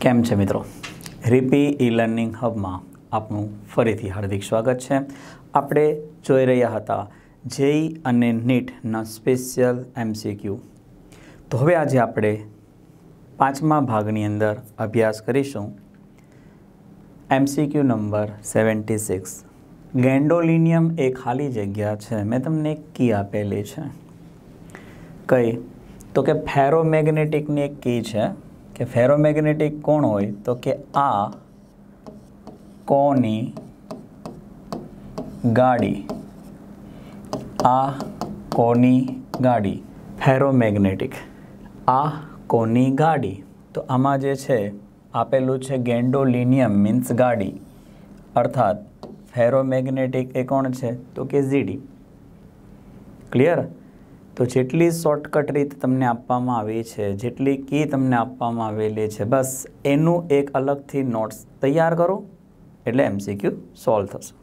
કેમ છે મિત્રો? રીપી ઈ લર્નિંગ હબમાં આપનું ફરીથી હાર્દિક સ્વાગત છે. આપણે જોઈ રહ્યા હતા જેઈ અને નીટના સ્પેશિયલ MCQ. તો હવે આજે આપણે 5મા ભાગની અંદર અભ્યાસ કરીશું MCQ નંબર 76. ગેન્ડોલિનિયમ એ ખાલી જગ્યા છે. મેં તમને એક કી આપેલી છે. કઈ? તો કે ફેરોમેગ્નેટિકની એક કી છે કે ફેરોમેગ્નેટિક કોણ હોય તો કે આ કોની ગાડી, આ કોની ગાડી, ફેરોમેગ્નેટિક, આ કોની ગાડી. તો આમાં જે છે આપેલું છે ગેન્ડોલિનિયમ મીન્સ ગાડી, અર્થાત ફેરોમેગ્નેટિક એ કોણ છે તો કે ZD. ક્લિયર? તો જેટલી શોર્ટકટ રીત તમને આપવામાં આવી છે, જેટલી કી તમને આપવામાં આવેલી છે, બસ એનું એક અલગથી નોટ્સ તૈયાર કરો એટલે MCQ સોલ્વ થશે.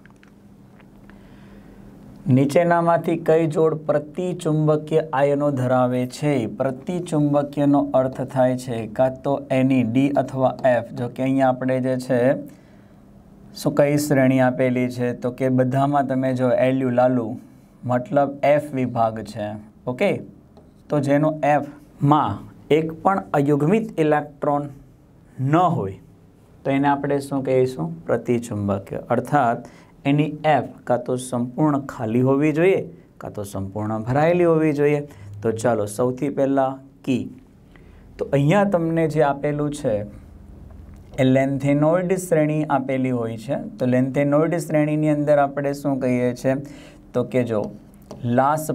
નીચેનામાંથી કઈ જોડ પ્રતિચુંબકીય આયનો ધરાવે છે? પ્રતિચુંબકીયનો અર્થ થાય છે કાં તો એની D અથવા F. જો કે અહીંયા આપણે જે છે શું કઈ શ્રેણી આપેલી છે તો કે બધામાં તમે જો એલ્યુ લાલુ મતલબ F વિભાગ છે. ઓકે, તો જેનો F માં એક પણ અયુગ્મિત ઇલેક્ટ્રોન ન હોય તો એને આપણે શું કહીશું? પ્રતિચુંબકીય. અર્થાત એની F કાં તો સંપૂર્ણ ખાલી હોવી જોઈએ કાં તો સંપૂર્ણ ભરાયેલી હોવી જોઈએ. તો ચાલો સૌથી પહેલાં કી. તો અહીંયા તમને જે આપેલું છે એ લેન્થેનોઇડ શ્રેણી આપેલી હોય છે. તો લેન્થેનોઇડ શ્રેણીની અંદર આપણે શું કહીએ છીએ તો કે જો લાસ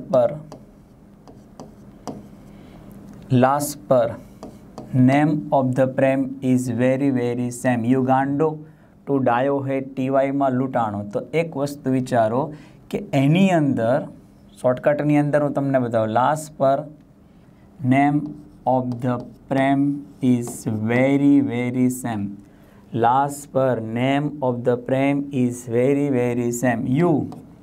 પર નેમ ઓફ ધ પ્રેમ ઇઝ વેરી સેમ. યુગાન્ડો ટુ ડાયોહેડ TY માં લૂંટાણો. તો એક વસ્તુ વિચારો કે એની અંદર શોર્ટકટની અંદર હું તમને બતાવું, લાસ પર નેમ ઓફ ધ પ્રેમ ઇઝ વેરી સેમ. લાસ પર નેમ ઓફ ધ પ્રેમ ઇઝ વેરી સેમ. યુ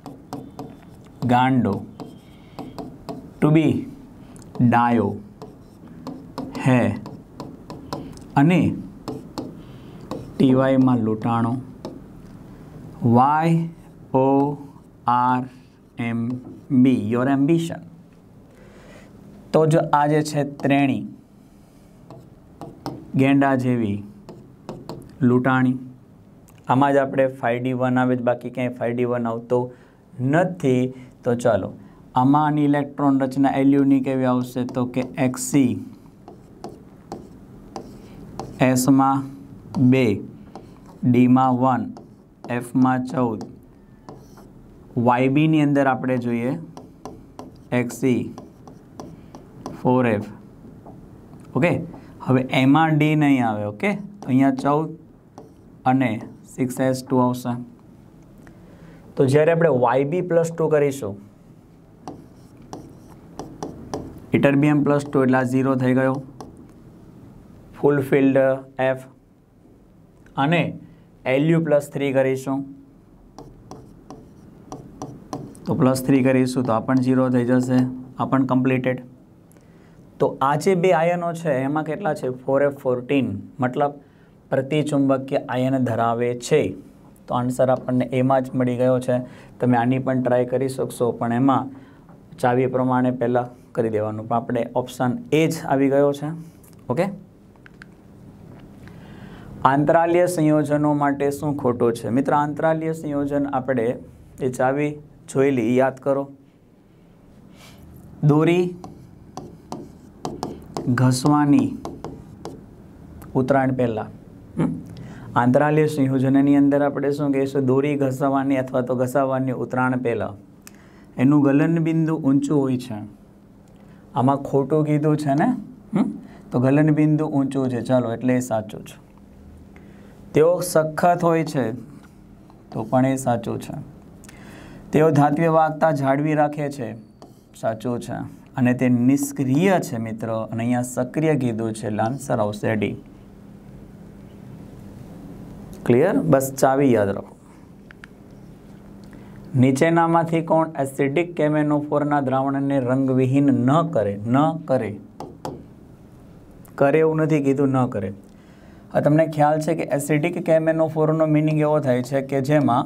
ગાંડો ટુ બી ડાયો હે અને TY માં લૂંટાણો. YORMB your ambition. તો જો આ જે છે ત્રેણી ગેંડા જેવી લૂંટાણી, આમાં જ આપણે 5D1 આવે જ, બાકી ક્યાંય 5D1 આવતો નથી. તો ચાલો આમાંની ઇલેક્ટ્રોન રચના એલ્યુની કેવી આવશે તો કે XC, S માં 2, D માં 1, F માં 14. YB ની અંદર આપણે જોઈએ XC 4F. ઓકે, હવે એમાં D નહીં આવે. ઓકે, અહીંયા 14 અને 6S2 આવશે. તો જ્યારે આપણે YB+2 કરીશું, Ytterbium+2 એટલે આ 0 થઈ ગયો, ફૂલફિલ્ડ F. અને Lu+3 કરીશું તો +3 કરીશું તો આ પણ 0 થઈ જશે, આ પણ કમ્પ્લીટેડ. તો આ જે બે આયનો છે એમાં કેટલા છે? 4F14, મતલબ પ્રતિચુંબકીય આયન ધરાવે છે. તો આન્સર આપણને એમાં જ મળી ગયો છે. તમે આની પણ ટ્રાય કરી શકશો, પણ એમાં ચાવી પ્રમાણે પહેલાં કરી દેવાનું. પણ આપણે ઓપ્શન એ જ આવી ગયો છે. ઓકે, આંતરાલીય સંયોજનો માટે શું ખોટો છે? મિત્ર, આંતરાલીય સંયોજન આપણે એ ચાવી જોયેલી યાદ કરો. દોરી ઘસવાની ઉતરાણ પહેલાં. આંતરાલીય સંયોજનની અંદર આપણે શું કહીશું? દોરી ઘસવાની અથવા તો ઘસાવાની ઉતરાણ પહેલાં એનું ગલનબિંદુ ઊંચું હોય છે. આમાં ખોટું કીધું છે ને? તો ગલનબિંદુ ઊંચું છે. ચાલો, એટલે એ સાચું છે. તેઓ સખત હોય છે તો પણ એ સાચું છે. તેઓ ધાત્વિય વાહકતા જાળવી રાખે છે, સાચું છે. અને તે નિષ્ક્રિય છે મિત્રો, અને અહીંયા સક્રિય કીધું છે. આન્સર આવશે D. ક્લિયર? બસ ચાવી યાદ રાખો. નીચેનામાંથી કોણ એસિડિક કેમેનોફોરના દ્રાવણને રંગવિહીન ન કરે? કરે એવું નથી કીધું, ન કરે. હવે તમને ખ્યાલ છે કે એસિડિક KMnO4નો મિનિંગ એવો થાય છે કે જેમાં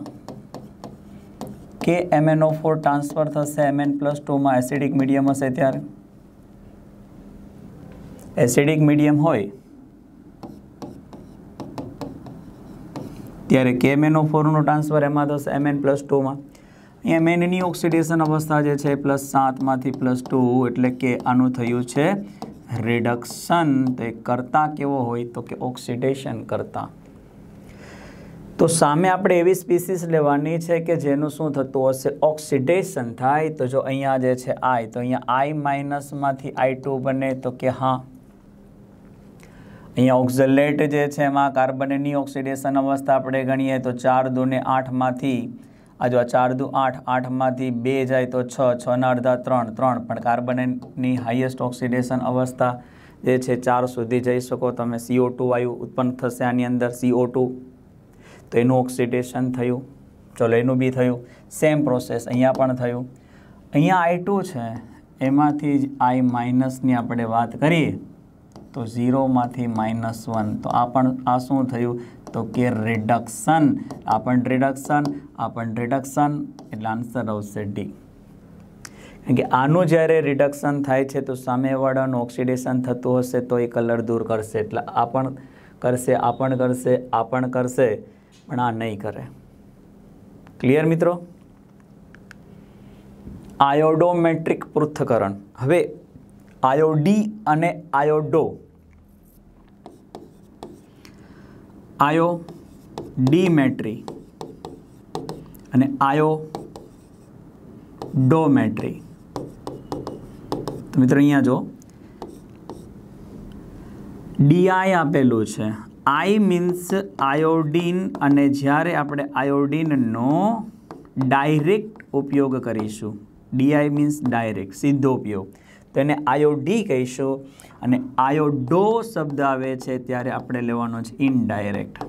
KMnO4 ટ્રાન્સફર થશે Mn+2 માં એસિડિક મીડિયમ હશે ત્યારે એસિડિક મીડિયમ હોય ત્યારે KMnO4નું ટ્રાન્સફર એમાં થશે Mn+2 માં. અહીંયા મેનની ઓક્સિડેશન અવસ્થા જે છે +7 માંથી +2 એટલે કે આનું થયું છે રિડક્શન. તો એ કરતા કેવો હોય તો કે ઓક્સિડેશન કરતા. તો સામે આપણે એવી સ્પીસીસ લેવાની છે કે જેનું શું થતું હશે ઓક્સિડેશન થાય. તો જો અહીંયા જે છે I તો અહીંયા I- માંથી I2 બને તો કે હા. અહીંયા ઓક્ઝલેટ જે છે એમાં કાર્બનની ઓક્સિડેશન અવસ્થા આપણે ગણીએ તો 4 × 2 = 8 માંથી આ જો 4 × 2 = 8 8 માંથી 2 જાય તો 6 6 ના અડધા 3 3 પણ કાર્બનની હાઈએસ્ટ ઓક્સિડેશન અવસ્થા જે છે 4 સુધી જઈ શકો તમે. CO2 વાયુ ઉત્પન્ન થશે આની અંદર CO2 તો એનું ઓક્સિડેશન થયું. ચલો એનું બી થયું. સેમ પ્રોસેસ અહીંયા પણ થયું. અહીંયા I2 છે એમાંથી જ I- ની આપણે વાત કરીએ તો 0 માંથી -1 તો આ શું થયું તો કે રિડક્શન. આ પણ રિડક્શન એટલે આન્સર આવશે ડી. કારણ કે આનું જ્યારે રિડક્શન થાય છે તો સામેવાળાનું ઓક્સિડેશન થતું હશે તો એ કલર દૂર કરશે. એટલે આ પણ કરશે પણ આ નહીં કરે. ક્લિયર મિત્રો? આયોડોમેટ્રિક પૃથ્થકરણ. હવે આયોડી અને આયોડો આયોડીમેટ્રી અને આયોડોમેટ્રી. તો મિત્રો અહીંયા જો DI આપેલું છે. I મીન્સ આયોડીન અને જ્યારે આપણે આયોડીનનો ડાયરેક્ટ ઉપયોગ કરીશું DI મીન્સ ડાયરેક્ટ સીધો ઉપયોગ તો એને આયોડી કહીશું. અને આયોડો શબ્દ આવે છે ત્યારે આપણે લેવાનો છે ઇનડાયરેક્ટ.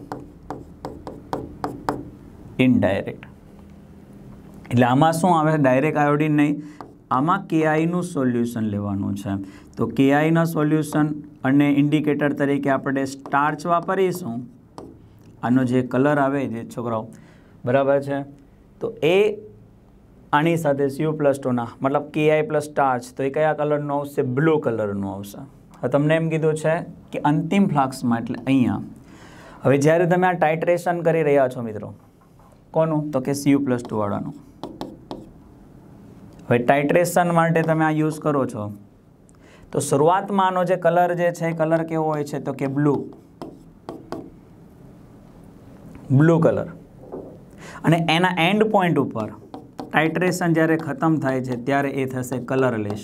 એટલે આમાં શું આવે ડાયરેક્ટ આયોડીન નહીં, આમાં KI નું સોલ્યુશન લેવાનું છે. તો KI ના સોલ્યુશન અને ઇન્ડિકેટર તરીકે આપણે સ્ટાર્ચ વાપરીશું. આનો જે કલર આવે જે છોકરાઓ બરાબર છે તો એ આની સાથે Cu+2 ના મતલબ KI + સ્ટાર્ચ તો એ કયા કલરનું આવશે બ્લુ કલરનું આવશે. હવે તમને એમ કીધું છે કે અંતિમ ફ્લાસ્કમાં એટલે અહીંયા હવે જ્યારે તમે આ ટાઇટ્રેશન કરી રહ્યા છો મિત્રો કોનું તો કે Cu+2 વાળાનું. હવે ટાઇટ્રેશન માટે તમે આ યુઝ કરો છો તો શરૂઆતમાં આનો જે કલર જે છે કલર કેવો હોય છે તો કે બ્લુ કલર અને એના એન્ડ પોઈન્ટ ઉપર ટાઇટ્રેશન જ્યારે ખતમ થાય છે ત્યારે એ થશે કલરલેસ.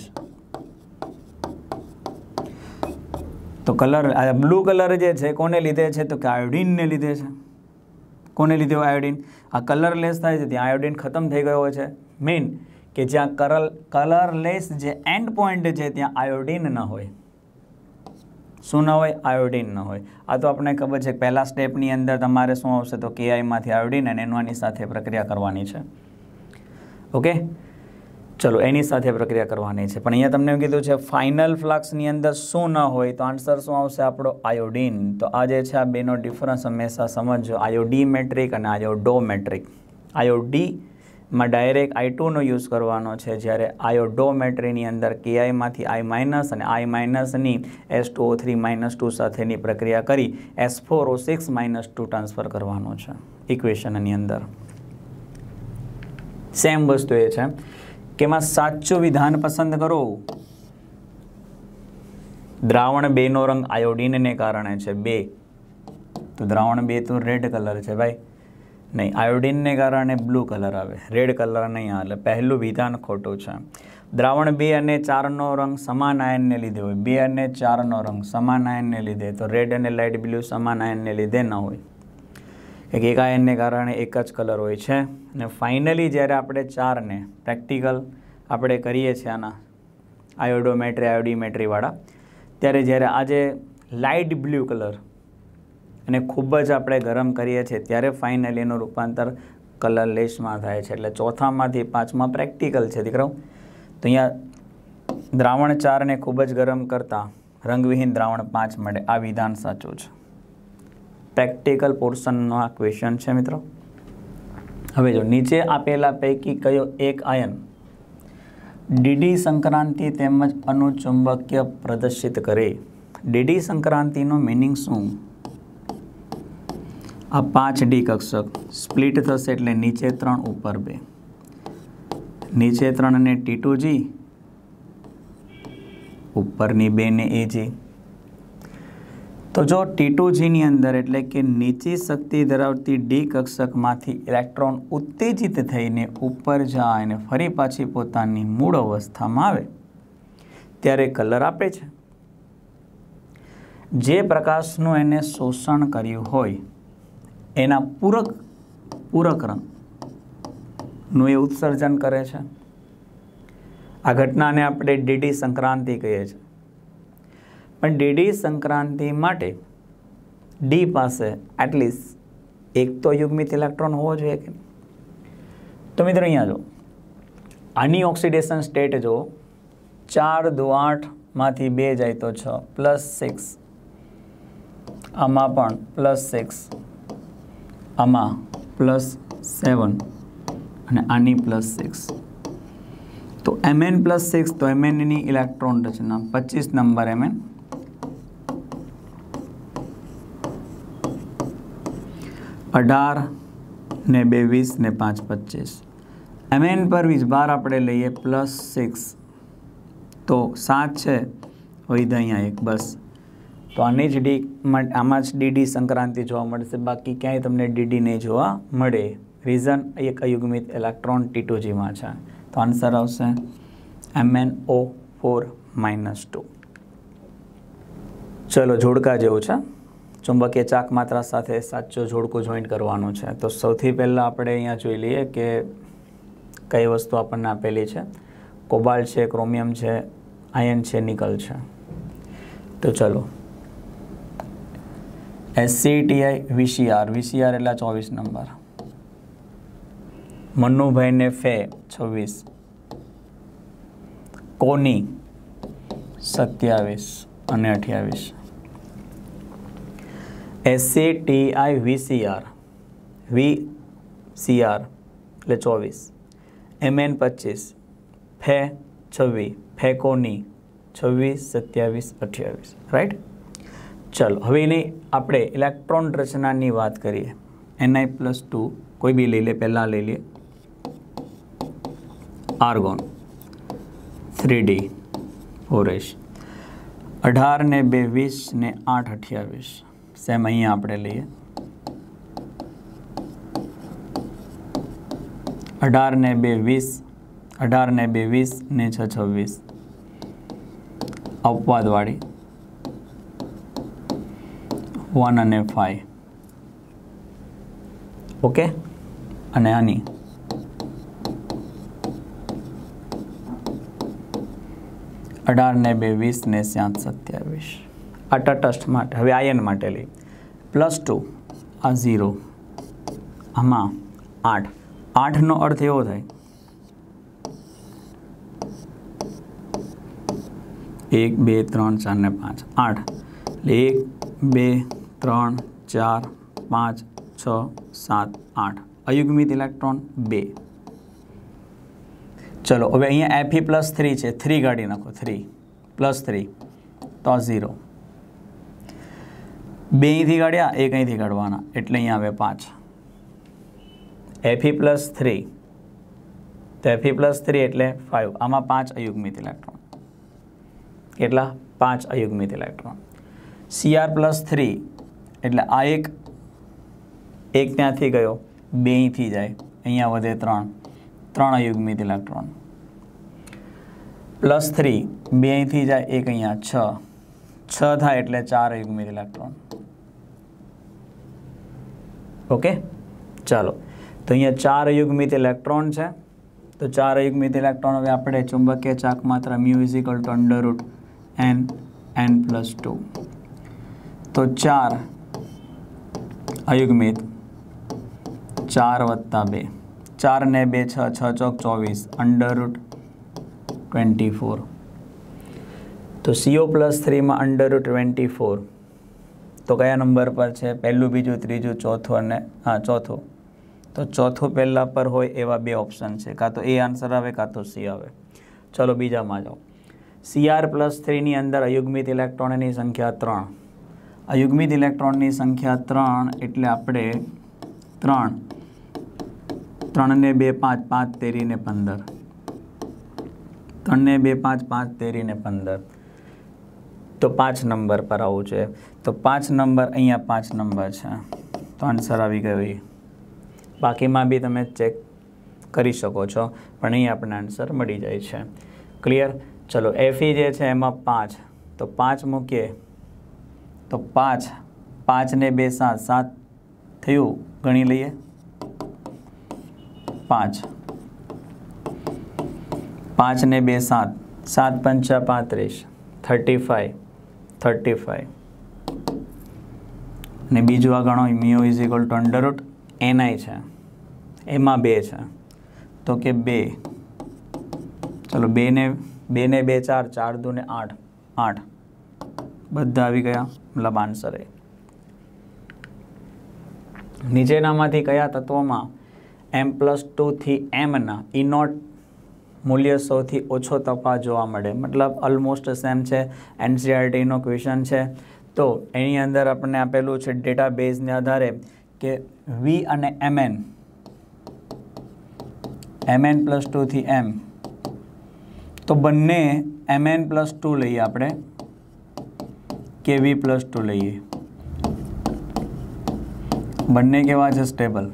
તો બ્લુ કલર જે છે કોને લીધે છે તો કે આયોડીનને લીધે છે. કોને લીધે આયોડીન? આ કલરલેસ થાય છે ત્યાં આયોડીન ખતમ થઈ ગયો છે. મેઇન કે જ્યાં કલરલેસ જે એન્ડ પોઈન્ટ છે ત્યાં આયોડીન ન હોય. શું ન હોય? આયોડીન ન હોય. આ તો આપણને ખબર છે પહેલા સ્ટેપની અંદર તમારે શું આવશે તો KI માંથી આયોડીન અને એની સાથે પ્રક્રિયા કરવાની છે. ઓકે ચલો એની સાથે પ્રક્રિયા કરવાની છે. પણ અહીંયા તમને એમ કીધું છે ફાઇનલ ફ્લક્સની અંદર શું ન હોય તો આન્સર શું આવશે આપણો આયોડીન. તો આ જે છે આ બેનો ડિફરન્સ હંમેશા સમજજો આયોડીમેટ્રિક અને આયોડોમેટ્રિક. આયોડીમાં ડાયરેક્ટ I2નો યુઝ કરવાનો છે જ્યારે આયોડોમેટ્રીની અંદર KI માંથી I- અને I- S2O3-2 સાથેની પ્રક્રિયા કરી S4O6-2 ટ્રાન્સફર કરવાનો છે ઇક્વેશનની અંદર. સેમ વસ્તુ એ છે કે એમાં સાચું વિધાન પસંદ કરો. દ્રાવણ 2 નો રંગ આયોડીનને કારણે છે 2 તો દ્રાવણ 2 તો રેડ કલર છે ભાઈ નહીં. આયોડીનને કારણે બ્લુ કલર આવે રેડ કલર નહીં આવે. પહેલું વિધાન ખોટું છે. દ્રાવણ 2 અને 4 નો રંગ સમાન આયનને લીધે હોય 2 અને 4 નો રંગ સમાન આયનને લીધે તો રેડ અને લાઇટ બ્લુ સમાન આયનને લીધે ન હોય. એક આયનને કારણે એક જ કલર હોય છે. અને ફાઇનલી જ્યારે આપણે 4ને પ્રેક્ટિકલ આપણે કરીએ છીએ આના આયોડીમેટ્રીવાળા ત્યારે જ્યારે આજે લાઇટ બ્લુ કલર અને ખૂબ જ આપણે ગરમ કરીએ છીએ ત્યારે ફાઇનલી એનું રૂપાંતર કલરલેસમાં થાય છે. એટલે ચોથામાંથી 5માં પ્રેક્ટિકલ છે દીકરાઓ. તો અહીંયા દ્રાવણ 4ને ખૂબ જ ગરમ કરતાં રંગવિહીન દ્રાવણ 5 મળે. આ વિધાન સાચું છે. પ્રેક્ટિકલ પોર્શનનો આ ક્વેશ્ચન છે મિત્રો. હવે જો નીચે આપેલા પૈકી કયો એક આયન ડીડી સંક્રાંતિ તેમજ અનુચુંબકીય પ્રદર્શિત કરે? ડીડી સંક્રાંતિનો મિનિંગ શું? આ 5D કક્ષક સ્પ્લિટ થશે એટલે નીચે 3 ઉપર 2, નીચે 3 ને T2G, ઉપરની 2 ને AG. તો જો T2G ની અંદર એટલે કે નીચી શક્તિ ધરાવતી D કક્ષકમાંથી ઇલેક્ટ્રોન ઉત્તેજિત થઈને ઉપર જાય અને ફરી પાછી પોતાની મૂળ અવસ્થામાં આવે ત્યારે કલર આપે છે. જે પ્રકાશનું એને શોષણ કર્યું હોય એના પૂરક રંગનું એ ઉત્સર્જન કરે છે. આ ઘટનાને આપણે ડીડી સંક્રાંતિ કહીએ છીએ. પણ ડીડી સંક્રાંતિ માટે ડી પાસે એટલીસ્ટ એક તો યુગ્મિત ઇલેક્ટ્રોન હોવો જોઈએ કે? તો મિત્રો અહીંયા જો આની ઓક્સિડેશન સ્ટેટ જો 4 2 8 માંથી 2 જાય તો 6 +6, આમાં પણ +6, આમાં +7 અને આની +6. તો Mn+6 તો Mn ની ઇલેક્ટ્રોન રચના 25 નંબર Mn, 18 ને 2 20 ને 5 25. Mn પર વીજભાર આપણે લઈએ +6 તો 7 છે, હોય તો અહીંયા 1 બસ. તો આની જ આમાં જ ડીડી સંક્રાંતિ જોવા મળશે, બાકી ક્યાંય તમને ડીડી નહીં જોવા મળે. રીઝન એક અયુગ્મિત ઇલેક્ટ્રોન T2G માં છે. તો આન્સર આવશે MnO4 -2. ચલો જોડકા જેવું છે. ચુંબકીય ચાક માત્રા સાથે સાચો જોડકો જોઈન્ટ કરવાનું છે. તો સૌથી પહેલાં આપણે અહીંયા જોઈ લઈએ કે કઈ વસ્તુ આપણને આપેલી છે. કોબાલ્ટ છે, ક્રોમિયમ છે, આયન છે, નિકલ છે. તો ચલો SCTI VCR એટલે 24 નંબર, મન્નુભાઈને ફે 26, કોની 27 અને 28. SCTI VCR એટલે 24, Mn 25, ફે 26, ફેકોની 26 27 28. રાઈટ. ચલો હવે એની આપણે ઇલેક્ટ્રોન રચનાની વાત કરીએ. Ni+2 કોઈ બી લઈ લે, પહેલાં લઈ લઈએ આર્ગોન 3D 4H, 18 ને 2 20 ને 8 28. સેમ અહીંયા આપણે લઈએ 18 ને 2 20, 18 ને 2 20 ને 6 26. અપવાદવાળી 1 અને 5. ઓકે. અને આની 18 ને 2 20 ને 7 27. આ તટસ્થ માટે. હવે આયન માટે લઈ +2, આ 0, આમાં 8. 8નો અર્થ એવો થાય 1 2 3 4 ને 5, 8 એટલે 1 2 3 4 5 6 7 8. અયુગ્મિત ઇલેક્ટ્રોન 2. ચલો હવે અહીંયા Fe+3 છે, 3 કાઢી નાખો, 3 +3 તો 0. 2 અહીંથી કાઢ્યા, 1 અહીંથી કાઢવાના એટલે અહીંયા આવે 5. Fe+3 તો Fe+3 એટલે 5. આમાં 5 અયુગ્મિત ઇલેક્ટ્રોન. કેટલા? 5 અયુગ્મિત ઇલેક્ટ્રોન. Cr+3 એટલે આ એક ત્યાંથી ગયો, 2 અહીંથી જાય, અહીંયા વધે 3 અયુગ્મિત ઇલેક્ટ્રોન. +3 2 અહીંથી જાય, 1 અહીંયા 6 થાય એટલે 4 અયુગ્મિત ઇલેક્ટ્રોન. ઓકે. ચાલો તો અહીંયા 4 અયુગ્મિત ઇલેક્ટ્રોન છે. તો 4 અયુગ્મિત ઇલેક્ટ્રોન હવે આપણે ચુંબકીય ચાક માત્રા μ = n+2. તો 4 અયુગ્મિત 4 + 2, 4 ને 2 6, 6 ચોક 24, √24. તો CO+3 માં √24 તો કયા નંબર પર છે? પહેલું, બીજું, ત્રીજું, ચોથું અને ચોથું. તો ચોથું પહેલા પર હોય એવા બે ઓપ્શન છે, કાં તો એ આન્સર આવે કાં તો સી આવે. ચલો બીજામાં જાઓ. Cr+3ની અંદર અયુગ્મિત ઇલેક્ટ્રોનની સંખ્યા 3. અયુગ્મિત ઇલેક્ટ્રોનની સંખ્યા 3 એટલે આપણે 3 ને 2 5 5 13 ને 15. 3 ને 2 5 5 13 ને 15. તો 5 નંબર પર આવું છે. તો 5 નંબર અહીંયા 5 નંબર છે, તો આન્સર આવી ગયો. બાકીમાં બી તમે ચેક કરી શકો છો, પણ અહીં આપણને આન્સર મળી જાય છે. ક્લિયર? ચલો Fe જે છે એમાં 5, તો 5 મૂકીએ તો 5 5 ને 2 7 7 થયું. ગણી લઈએ 5 5 ને 2 7 7 પંચા 35 35. અને બીજું આ ગણો μ = ni છે, એમાં 2 છે, તો કે 2. ચલો 2 ને 2 4 4 2 ને 8 8 બધા આવી ગયા, મતલબ આન્સર એ. નીચેનામાંથી કયા તત્વોમાં M+2 થી M ના E0 મૂલ્ય સૌથી ઓછો તફાવત જોવા મળે? મતલબ ઓલમોસ્ટ સેમ છે, NCERTનો ક્વેશ્ચન છે. તો એની અંદર આપણને આપેલું છે ડેટાબેઝને આધારે કે V અને Mn+2 થી M, તો બંને Mn+2 લઈએ આપણે કે V+2 લઈએ, બંને કેવા છે? સ્ટેબલ.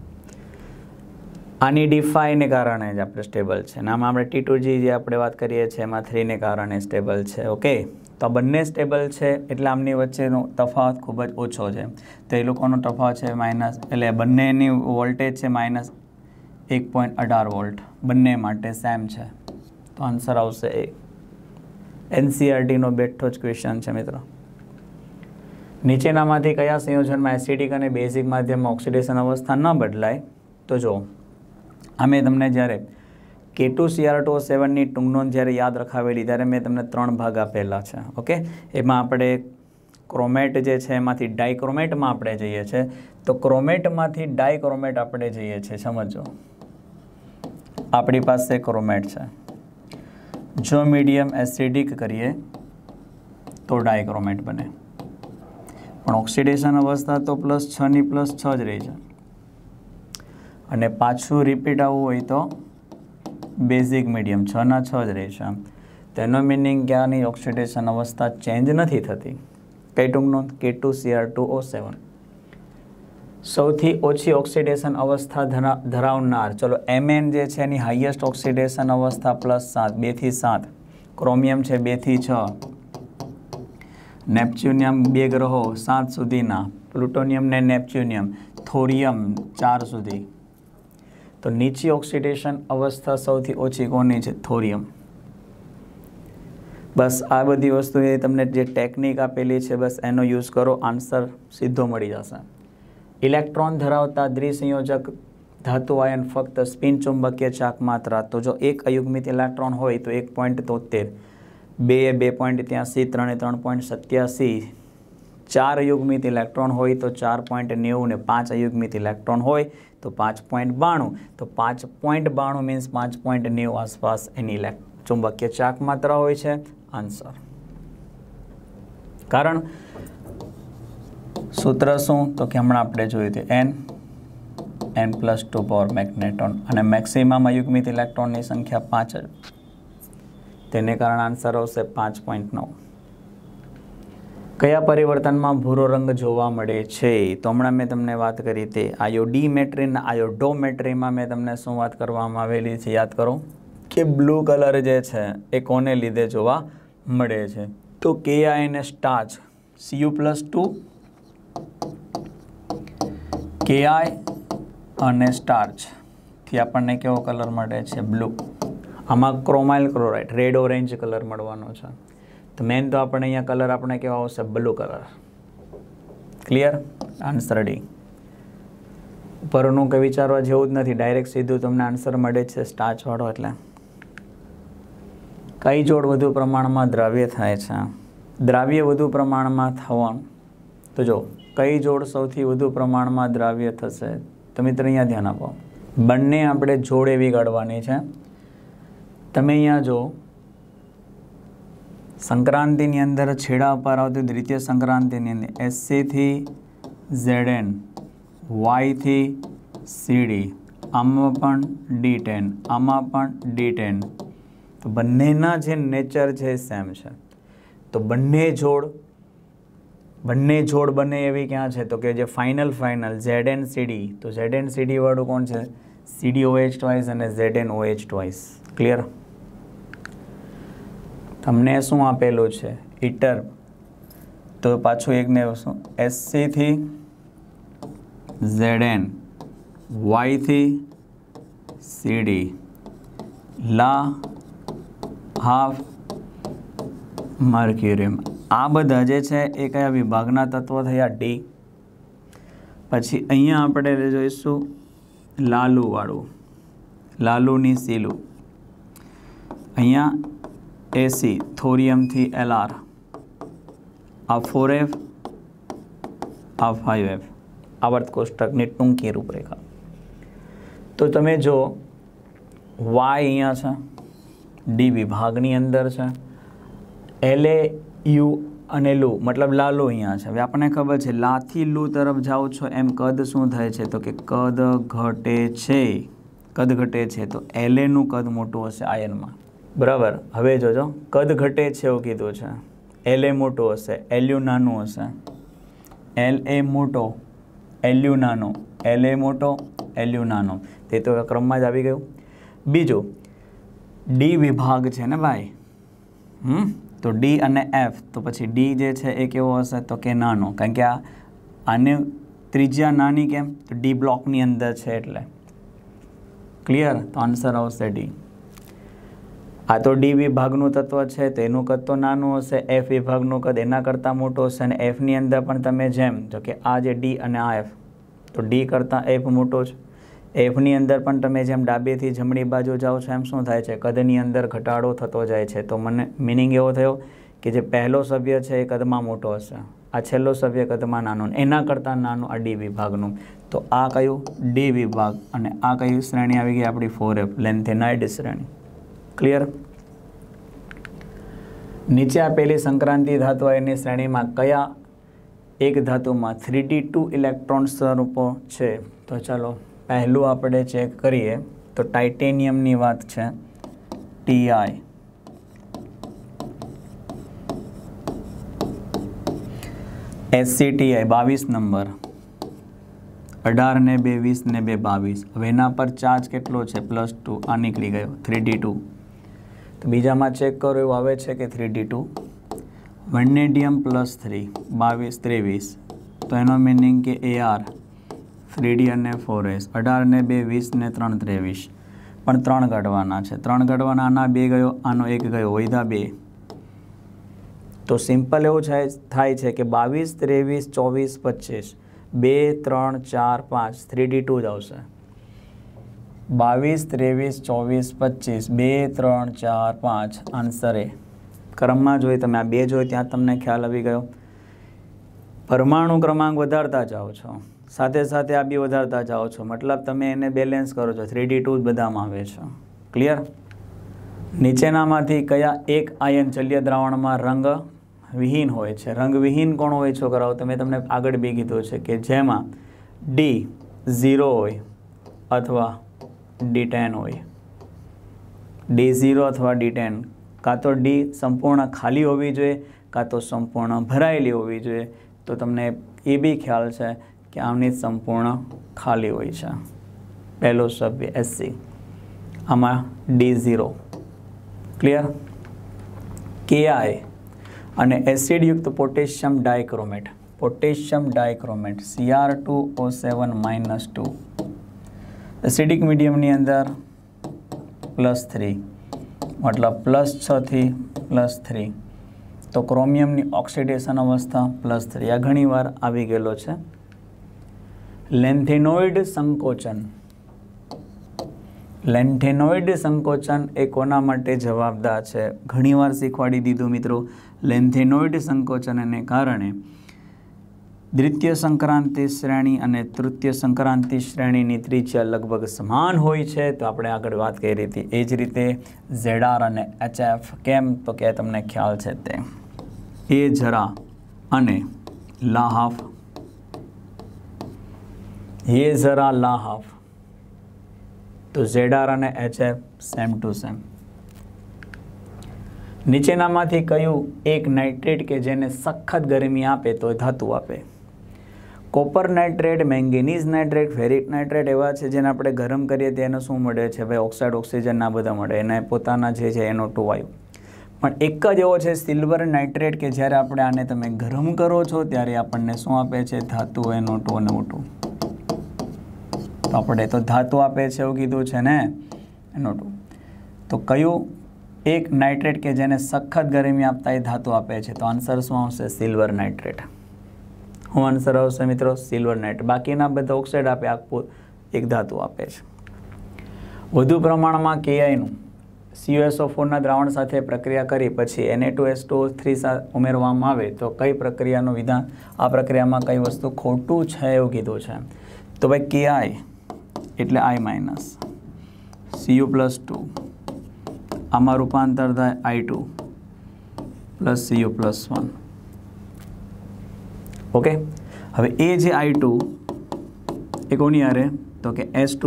આની D5 ને કારણે જ આપણે સ્ટેબલ છે, અને આમાં આપણે T2G જે આપણે વાત કરીએ છીએ એમાં 3 ને કારણે સ્ટેબલ છે. ઓકે, તો બંને સ્ટેબલ છે એટલે આમની વચ્ચેનો તફાવત ખૂબ જ ઓછો છે. તો એ લોકોનો તફાવત છે માઇનસ, એટલે બંનેની વોલ્ટેજ છે -1.18 વોલ્ટ, બંને માટે સેમ છે. તો આન્સર આવશે એ. NCERTનો બેઠો જ ક્વેશ્ચન છે મિત્રો. નીચેનામાંથી કયા સંયોજનમાં એસિડિક અને બેઝિક માધ્યમમાં ઓક્સિડેશન અવસ્થા ન બદલાય? તો જો અમે તમને જ્યારે K2Cr2O7ની ટૂંકનોંધ જ્યારે યાદ રખાવેલી ત્યારે મેં તમને 3 ભાગ આપેલા છે. ઓકે, એમાં આપણે ક્રોમેટ જે છે એમાંથી ડાયક્રોમેટમાં આપણે જઈએ છીએ. તો ક્રોમેટમાંથી ડાયક્રોમેટ આપણે જઈએ છીએ. સમજો, આપણી પાસે ક્રોમેટ છે, જો મીડિયમ એસિડિક કરીએ તો ડાયક્રોમેટ બને, પણ ઓક્સિડેશન અવસ્થા તો +6 ની +6 જ રહી છે. અને પાછું રિપીટ આવવું હોય તો બેઝિક મીડિયમ 6 ના 6 જ રહે છે. તેનો મિનિંગ કે આની ઓક્સિડેશન અવસ્થા ચેન્જ નથી થતી. કઈ ટૂંકનોંધ? K2Cr2O7. સૌથી ઓછી ઓક્સિડેશન અવસ્થા ધરાવનાર, ચલો Mn જે છે એની હાઈએસ્ટ ઓક્સિડેશન અવસ્થા +7, 2 થી 7. ક્રોમિયમ છે 2 થી 6. નેપ્ચ્યુનિયમ 2 ગ્રહો 7 સુધીના, પ્લુટોનિયમ ને નેપ્ચ્યુનિયમ, થોરિયમ 4 સુધી. તો નીચી ઓક્સિડેશન અવસ્થા સૌથી ઓછી કોની છે? થોરિયમ. બસ આ બધી વસ્તુ એ તમને જે ટેકનિક આપેલી છે બસ એનો યુઝ કરો, આન્સર સીધો મળી જશે. ઇલેક્ટ્રોન ધરાવતા દ્વિસંયોજક ધાતુ આયન ફક્ત સ્પિન ચુંબકીય ચાક માત્ર. તો જો એક અયુગ્મિત ઇલેક્ટ્રોન હોય તો 1.73, 2 એ 2.83, 3 એ 3.87, 4 અયુગ્મિત ઇલેક્ટ્રોન હોય તો 4.90 ને 5 અયુગ્મિત ઇલેક્ટ્રોન હોય તો 5.92. તો 5.92 મીન્સ 5.90 આસપાસ એની ચુંબકીય ચાક માત્રા હોય છે. આન્સર. કારણ સૂત્ર શું? તો કે હમણાં આપણે જોયું તે n+2 પાવર મેગ્નેટ્રોન, અને મેક્સિમમ અયુગ્મિત ઇલેક્ટ્રોનની સંખ્યા 5 જ, તેને કારણે આન્સર આવશે 5.9. કયા પરિવર્તનમાં ભૂરો રંગ જોવા મળે છે? તો હમણાં મેં તમને વાત કરી તે આયોડીમેટ્રી અને આયોડોમેટ્રીમાં મેં તમને શું વાત કરવામાં આવેલી છે? યાદ કરો કે બ્લુ કલર જે છે એ કોને લીધે જોવા મળે છે? તો Ki અને સ્ટાર્ચ, Cu+2, Ki અને સ્ટાર્ચથી આપણને કેવો કલર મળે છે? બ્લુ. આમાં chromyl chloride red orange colour મળવાનો છે. તો મેન તો આપણે અહીંયા કલર આપણે કેવા આવશે? Blue colour. Clear? Answer D. ઉપરનું કંઈ વિચારવા જેવું જ નથી, ડાયરેક્ટ સીધું તમને આન્સર મળે છે સ્ટાર્ચવાળો. એટલે કઈ જોડ વધુ પ્રમાણમાં દ્રાવ્ય થાય છે? દ્રાવ્ય વધુ પ્રમાણમાં થવાનું તો જો કઈ જોડ સૌથી વધુ પ્રમાણમાં દ્રાવ્ય થશે? તો મિત્ર અહીંયા ધ્યાન આપો, બંને આપણે જોડ એવી કાઢવાની છે. તમે અહીંયા જો સંક્રાંતિની અંદર છેડા પર આવતી દ્વિતીય સંક્રાંતિની અંદર SC થી ZN, Y થી CD, આમાં પણ D10, આમાં પણ D10. તો બંનેના જે નેચર છે સેમ છે. તો બંને જોડ બને એવી ક્યાં છે? તો કે જે ફાઇનલ ZN CD, તો ZN CD વાળું કોણ છે? CdOH ટ્વાઇસ અને ZnOH ટ્વાઇસ. ક્લિયર? તમને શું આપેલું છે? ઈટર. તો પાછું એકને શું? SC થી ZN, Y થી CD, લા હાફ મર્ક્યુરિયમ. આ બધા જે છે એ કયા વિભાગના તત્વો થયા? ડી. પછી અહીંયા આપણે જોઈશું લાલુવાળું, લાલુની સીલું. અહીંયા AC, થોરિયમથી LR, આ 4F, આ 5F. આવર્ત કોષ્ટકની ટૂંકી રૂપરેખા. તો તમે જો Y અહીંયા છે, ડી વિભાગની અંદર છે, LA, U અને લુ મતલબ લાલુ અહીંયા છે. હવે આપણને ખબર છે લાથી લુ તરફ જાઓ છો એમ કદ શું થાય છે? તો કે કદ ઘટે છે. કદ ઘટે છે તો LA નું કદ મોટું હશે આયનમાં. બરાબર. હવે જોજો, કદ ઘટે છે એવું કીધું છે, LA મોટું હશે, LU નાનું હશે. LA મોટો, LU નાનો, LA મોટો, LU નાનો. તે તો ક્રમમાં જ આવી ગયું. બીજું ડી વિભાગ છે ને ભાઈ, તો ડી અને F. તો પછી ડી જે છે એ કેવો હશે? તો કે નાનો. કારણ કે આને ત્રિજ્યા નાની કેમ? તો ડી બ્લોકની અંદર છે એટલે. ક્લિયર? તો આન્સર આવશે ડી. આ તો ડી વિભાગનું તત્વ છે તો એનું કદ તો નાનું હશે. F વિભાગનું કદ એના કરતાં મોટું હશે. અને Fની અંદર પણ તમે જેમ જો કે આ જે ડી અને આ F, તો ડી કરતાં F મોટો છે. Fની અંદર પણ તમે જેમ ડાબેથી જમણી બાજુ જાઓ છો એમ શું થાય છે? કદની અંદર ઘટાડો થતો જાય છે. તો મને મિનિંગ એવો થયો કે જે પહેલો સભ્ય છે એ કદમાં મોટો હશે, આ છેલ્લો સભ્ય કદમાં નાનો, એના કરતાં નાનું આ ડી વિભાગનું. તો આ કયું? ડી વિભાગ. અને આ કયું શ્રેણી આવી ગઈ? આપણી 4F, લેન્થેનાઇડ શ્રેણી. ક્લિયર? નીચે આપેલી સંક્રાંતિ ધાતુ આયનની શ્રેણીમાં કયા એક ધાતુમાં 3D2 ઇલેક્ટ્રોન સ્વરૂપો છે? તો ચાલો પહેલું આપણે ચેક કરીએ. તો ટાઇટેનિયમની વાત છે, TI. SCTI 22 નંબર, 18 ને 2 20 ને 2 22. હવે એના પર ચાર્જ કેટલો છે? +2. આ નીકળી ગયો 3D2. તો બીજામાં ચેક કરો એવું આવે છે કે 3D2. વેનેડિયમ +3, 22 23. તો એનો મિનિંગ કે AR 3D અને 4S. 18 ને 2 20 ને 3 23. પણ 3 કાઢવાના છે. 3 કાઢવાના. આના 2 ગયો, આનો 1 ગયો, વૈધા 2. તો સિમ્પલ એવું થાય છે કે 22 23 24 25, 2 3 4 5, 3D2 જ આવશે. 22 23 24 25, 2 3 4 5. Answer A. ક્રમમાં જોઈ તમે આ 2 જોઈ ત્યાં તમને ખ્યાલ આવી ગયો. પરમાણુ ક્રમાંક વધારતા જાઓ છો, સાથે સાથે આ બી વધારતા જાઓ છો, મતલબ તમે એને બેલેન્સ કરો છો. 3D2 જ બધામાં આવે છે. ક્લિયર? નીચેનામાંથી કયા એક આયન જલીય દ્રાવણમાં રંગ વિહીન હોય છે? રંગ વિહીન કોણ હોય છોકરાઓ? તમે તમને આગળ બી કીધું છે કે જેમાં D 0 હોય અથવા D10 હોય. D0 અથવા D10. કાં તો D સંપૂર્ણ ખાલી હોવી જોઈએ, કાં તો સંપૂર્ણ ભરાયેલી હોવી જોઈએ. તો તમને એ બી ખ્યાલ છે કે આમની સંપૂર્ણ ખાલી હોય છે. પહેલો સભ્ય SC, આમાં D0. ક્લિયર? KI અને એસિડયુક્ત potassium dichromate, potassium dichromate Cr2O7 -2. Acidic મીડિયમની અંદર +3, મતલબ +6 થી +3. તો ક્રોમિયમની ઓક્સિડેશન અવસ્થા +3. આ ઘણીવાર આવી ગયેલો છે. લેન્થેનોઇડ સંકોચન, લેન્થેનોઇડ સંકોચન એ કોના માટે જવાબદાર છે? ઘણીવાર શીખવાડી દીધું મિત્રો. લેન્થેનોઇડ સંકોચનને કારણે દ્વિતીય સંક્રાંતિ શ્રેણી અને તૃતીય સંક્રાંતિ શ્રેણીની ત્રિજ્યા લગભગ સમાન હોય છે, તો આપણે આગળ વાત કરી હતી એ જ રીતે ZR અને HF કેમ, તો કે તમને ખ્યાલ છે તે એ જરા અને લાહાફ, એ જરા લાહાફ, તો ZR અને HF સેમ ટુ સેમ. નીચેનામાંથી કયું એક નાઇટ્રેટ કે જેને સખત ગરમી આપે તો ધાતુ આપે? Copper nitrate, manganese nitrate, ferric nitrate એવા છે જેને આપણે ગરમ કરીએ તો એને શું મળે છે ભાઈ? ઓક્સાઇડ, ઓક્સિજન ના બધા મળે, એને પોતાના જે છે NO2 વાયુ. પણ એક જ એવો છે સિલ્વર નાઇટ્રેટ કે જ્યારે આપણે આને તમે ગરમ કરો છો ત્યારે આપણને શું આપે છે? ધાતુ NO2 અને O2. તો આપણે તો ધાતુ આપે છે એવું કીધું છે ને, NO2. તો કયું એક નાઇટ્રેટ કે જેને સખત ગરમી આપતા એ ધાતુ આપે છે? તો આન્સર શું આવશે? Silver nitrate. શું આન્સર આવશે મિત્રો? Silver nitrate. બાકીના બધા ઓક્સાઇડ આપે, આખું એક ધાતુ આપે છે. વધુ પ્રમાણમાં KIનું CuSO4ના દ્રાવણ સાથે પ્રક્રિયા કરી પછી Na2SO3 ઉમેરવામાં આવે તો કઈ પ્રક્રિયાનું વિધાન? આ પ્રક્રિયામાં કઈ વસ્તુ ખોટું છે એવું કીધું છે. તો ભાઈ KI એટલે I માઇનસ, Cu+2, આમાં રૂપાંતર થાય I2 પ્લસ Cu+1. ઓકે, હવે એ જે I2 એ કોની હારે? તો કે S2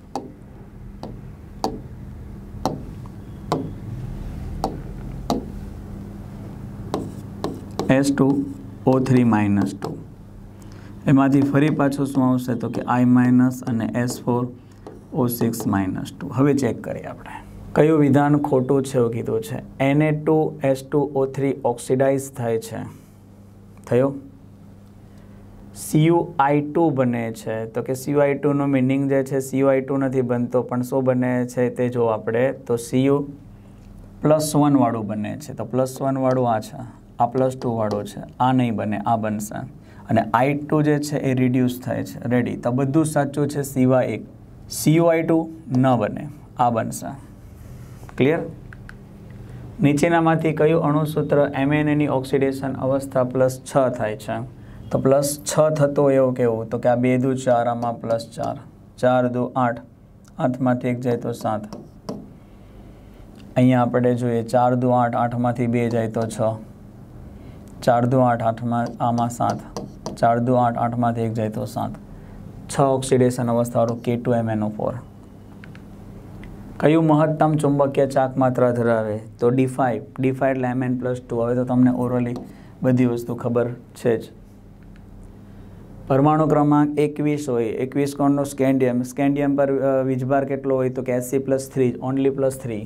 S2O3 માઇનસ 2, એમાંથી ફરી પાછું શું આવશે? તો કે I માઇનસ અને S4O6 માઇનસ 2. હવે ચેક કરીએ આપણે કયું વિધાન ખોટું છે એવું કીધું છે. Na2S2O3 ઓક્સિડાઇઝ થાય છે, થયો. CuI2 બને છે, તો કે CuI2 નો મિનિંગ જે છે CuI2 નથી બનતો પણ શું બને છે તે જો આપણે તો Cu+1 વાળું બને છે. તો +1 વાળું આ છે, આ +2 વાળું છે, આ નહીં બને, આ બનશે. અને I2 જે છે એ રિડ્યુસ થાય છે. રેડી? તો બધું સાચું છે સિવાય એક. CuI2 ન બને, આ બનશે. ક્લિયર? નીચેનામાંથી કયું અણુસૂત્ર MnAની ઓક્સિડેશન અવસ્થા +6 થાય છે? તો +6 થતો એવું કેવું? તો કે આ 2 દુ 4, આમાં +4, 4 દુ 8, 8માંથી 1 જાય તો 7. અહીંયા આપણે જોઈએ 4 દુ 8, 8માંથી 2 જાય તો 6, 4 દુ 8, 8માં આમાં 7, 4 દુ 8, 8માંથી 1 જાય તો 7. 6 ઓક્સિડેશન અવસ્થાવાળું K2MnO4. કયું મહત્તમ ચુંબકીય ચાક માત્રા ધરાવે? તો D5. D5 એટલે Mn+2. હવે તો તમને ઓરલી બધી વસ્તુ ખબર છે જ. પરમાણુ ક્રમાંક 21 હોય, 21 કોણનો સ્કેન્ડિયમ. સ્કેન્ડિયમ પર વીજભાર કેટલો હોય? તો કે Sc+3, ઓનલી +3.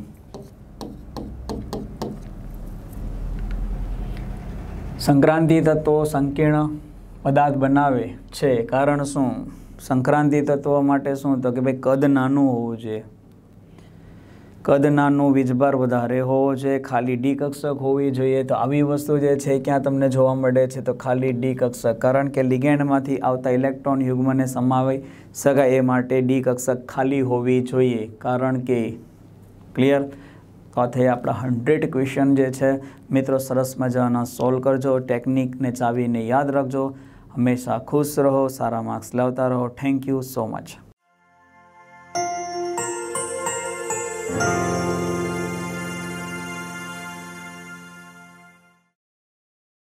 સંક્રાંતિ તત્વો સંકીર્ણ પદાર્થ બનાવે છે, કારણ શું? સંક્રાંતિ તત્વો માટે શું? તો કે ભાઈ કદ નાનું હોવું જોઈએ, કદ નાનું, વીજભાર વધારે હોવો જોઈએ, ખાલી D કક્ષક હોવી જોઈએ. તો આવી વસ્તુ જે છે ક્યાં તમને જોવા મળે છે? તો ખાલી D કક્ષક. કારણ કે લિગેન્ડમાંથી આવતા ઇલેક્ટ્રોન યુગ્મને સમાવી શકાય એ માટે D કક્ષક ખાલી હોવી જોઈએ. કારણ કે ક્લિયર? તો આ થઈ આપણા 100 ક્વેશ્ચન જે છે મિત્રો, સરસ મજાના સોલ્વ કરજો. ટેકનિકને ચાવીને યાદ રાખજો. હંમેશા ખુશ રહો, સારા માર્ક્સ લાવતા રહો. Thank you so much.